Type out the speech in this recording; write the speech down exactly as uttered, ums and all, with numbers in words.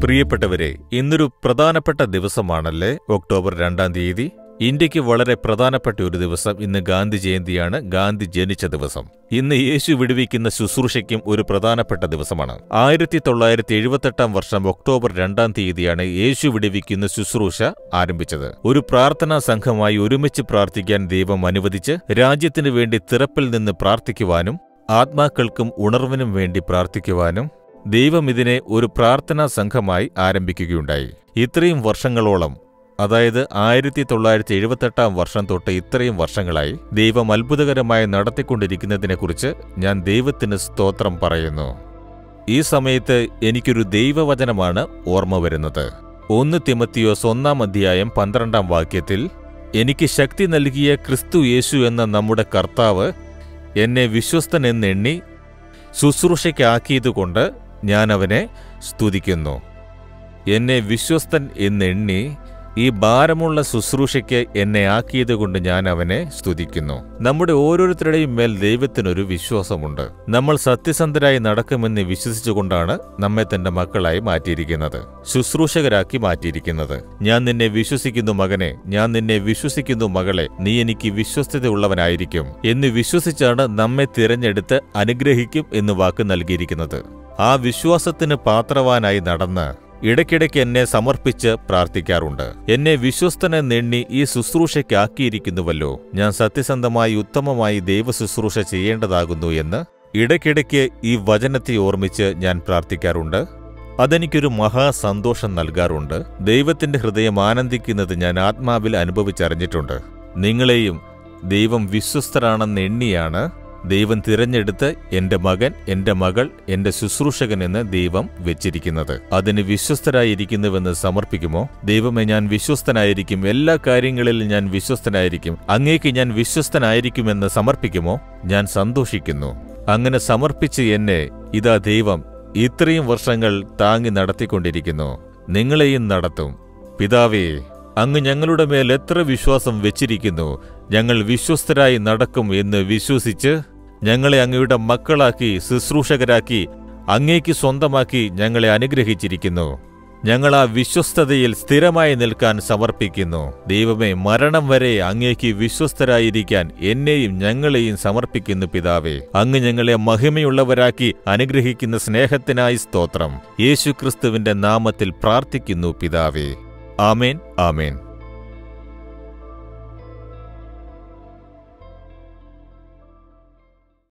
പ്രിയപ്പെട്ടവരെ, ഇന്നൊരു പ്രധാനപ്പെട്ട ദിവസമാണല്ലേ ഒക്ടോബർ രണ്ടാം തീയതി. ഇന്ത്യക്ക് വളരെ പ്രധാനപ്പെട്ട ഒരു ദിവസം. ഇന്ന് ഗാന്ധി ജയന്തിയാണ്, ഗാന്ധി ജനിച്ച ദിവസം. ഇന്ന് യേശു വിടുവിക്കുന്ന ശുശ്രൂഷയ്ക്കും ഒരു പ്രധാനപ്പെട്ട ദിവസമാണ്. ആയിരത്തി തൊള്ളായിരത്തി എഴുപത്തെട്ടാം വർഷം ഒക്ടോബർ രണ്ടാം തീയതിയാണ് യേശു വിടുവിക്കുന്ന ശുശ്രൂഷ ആരംഭിച്ചത്. ഒരു പ്രാർത്ഥനാ സംഘമായി ഒരുമിച്ച് പ്രാർത്ഥിക്കാൻ ദൈവം അനുവദിച്ച് രാജ്യത്തിനു വേണ്ടി തിറപ്പിൽ നിന്ന് പ്രാർത്ഥിക്കുവാനും ആത്മാക്കൾക്കും ഉണർവിനും വേണ്ടി പ്രാർത്ഥിക്കുവാനും ദൈവം ഇതിനെ ഒരു പ്രാർത്ഥനാ സംഘമായി ആരംഭിക്കുകയുണ്ടായി. ഇത്രയും വർഷങ്ങളോളം, അതായത് ആയിരത്തി തൊള്ളായിരത്തി എഴുപത്തെട്ടാം വർഷം തൊട്ട് ഇത്രയും വർഷങ്ങളായി ദൈവം അത്ഭുതകരമായി നടത്തിക്കൊണ്ടിരിക്കുന്നതിനെക്കുറിച്ച് ഞാൻ ദൈവത്തിന് സ്തോത്രം പറയുന്നു. ഈ സമയത്ത് എനിക്കൊരു ദൈവവചനമാണ് ഓർമ്മ വരുന്നത്. ഒന്ന് തിമത്തിയോസ് ഒന്നാം അധ്യായം പന്ത്രണ്ടാം വാക്യത്തിൽ, എനിക്ക് ശക്തി നൽകിയ ക്രിസ്തു യേശു എന്ന നമ്മുടെ കർത്താവ് എന്നെ വിശ്വസ്തൻ എന്നെണ്ണി ശുശ്രൂഷയ്ക്കാക്കിയതുകൊണ്ട് ഞാൻ അവനെ സ്തുതിക്കുന്നു. എന്നെ വിശ്വസ്തൻ എന്നെണ്ണി ഈ ഭാരമുള്ള ശുശ്രൂഷയ്ക്ക് എന്നെ ആക്കിയതുകൊണ്ട് ഞാൻ അവനെ സ്തുതിക്കുന്നു. നമ്മുടെ ഓരോരുത്തരുടെയും മേൽ ദൈവത്തിനൊരു വിശ്വാസമുണ്ട്. നമ്മൾ സത്യസന്ധരായി നടക്കുമെന്ന് വിശ്വസിച്ചുകൊണ്ടാണ് നമ്മെ തന്റെ മക്കളായി മാറ്റിയിരിക്കുന്നത്, ശുശ്രൂഷകരാക്കി മാറ്റിയിരിക്കുന്നത്. ഞാൻ നിന്നെ വിശ്വസിക്കുന്നു മകനെ, ഞാൻ നിന്നെ വിശ്വസിക്കുന്നു മകളെ, നീ എനിക്ക് വിശ്വസ്തതയുള്ളവനായിരിക്കും എന്ന് വിശ്വസിച്ചാണ് നമ്മെ തിരഞ്ഞെടുത്ത് അനുഗ്രഹിക്കും എന്ന് വാക്ക് നൽകിയിരിക്കുന്നത്. ആ വിശ്വാസത്തിന് പാത്രവാനായി നടന്ന് ഇടയ്ക്കിടയ്ക്ക് എന്നെ സമർപ്പിച്ച് പ്രാർത്ഥിക്കാറുണ്ട്. എന്നെ വിശ്വസ്തനെന്നെണ്ണി ഈ ശുശ്രൂഷയ്ക്കാക്കിയിരിക്കുന്നുവല്ലോ, ഞാൻ സത്യസന്ധമായി ഉത്തമമായി ദൈവശുശ്രൂഷ ചെയ്യേണ്ടതാകുന്നു എന്ന് ഇടയ്ക്കിടയ്ക്ക് ഈ വചനത്തെ ഓർമ്മിച്ച് ഞാൻ പ്രാർത്ഥിക്കാറുണ്ട്. അതെനിക്കൊരു മഹാസന്തോഷം നൽകാറുണ്ട്. ദൈവത്തിന്റെ ഹൃദയം ആനന്ദിക്കുന്നത് ഞാൻ ആത്മാവിൽ അനുഭവിച്ചറിഞ്ഞിട്ടുണ്ട്. നിങ്ങളെയും ദൈവം വിശ്വസ്തരാണെന്ന് എണ്ണിയാണ് ദൈവം തിരഞ്ഞെടുത്ത് എന്റെ മകൻ, എന്റെ മകൾ, എന്റെ ശുശ്രൂഷകൻ എന്ന് ദൈവം വെച്ചിരിക്കുന്നത്. അതിന് വിശ്വസ്തരായിരിക്കുന്നുവെന്ന് സമർപ്പിക്കുമോ? ദൈവമേ, ഞാൻ വിശ്വസ്തനായിരിക്കും, എല്ലാ കാര്യങ്ങളിലും ഞാൻ വിശ്വസ്തനായിരിക്കും, അങ്ങേക്ക് ഞാൻ വിശ്വസ്തനായിരിക്കുമെന്ന് സമർപ്പിക്കുമോ? ഞാൻ സന്തോഷിക്കുന്നു. അങ്ങനെ സമർപ്പിച്ച് എന്നെ ഇതാ ദൈവം ഇത്രയും വർഷങ്ങൾ താങ്ങി നടത്തിക്കൊണ്ടിരിക്കുന്നു. നിങ്ങളെയും നടത്തും. പിതാവേ, അങ്ങ് ഞങ്ങളുടെ മേൽ എത്ര വിശ്വാസം വെച്ചിരിക്കുന്നു. ഞങ്ങൾ വിശ്വസ്തരായി നടക്കും എന്ന് വിശ്വസിച്ച് ഞങ്ങളെ അങ്ങയുടെ മക്കളാക്കി, ശുശ്രൂഷകരാക്കി, അങ്ങേക്ക് സ്വന്തമാക്കി ഞങ്ങളെ അനുഗ്രഹിച്ചിരിക്കുന്നു. ഞങ്ങൾ ആ വിശ്വസ്തതയിൽ സ്ഥിരമായി നിൽക്കാൻ സമർപ്പിക്കുന്നു. ദൈവമേ, മരണം വരെ അങ്ങേക്ക് വിശ്വസ്തരായിരിക്കാൻ എന്നെയും ഞങ്ങളെയും സമർപ്പിക്കുന്നു പിതാവേ. അങ്ങ് ഞങ്ങളെ മഹിമയുള്ളവരാക്കി അനുഗ്രഹിക്കുന്ന സ്നേഹത്തിനായി സ്തോത്രം. യേശുക്രിസ്തുവിന്റെ നാമത്തിൽ പ്രാർത്ഥിക്കുന്നു പിതാവേ. ആമേൻ, ആമേൻ.